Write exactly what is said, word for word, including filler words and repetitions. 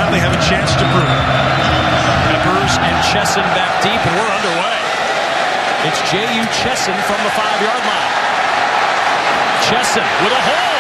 now they have a chance to prove it. Peppers and Chesson back deep, and we're underway. It's Jehu Chesson from the five-yard line. Chesson with a hole.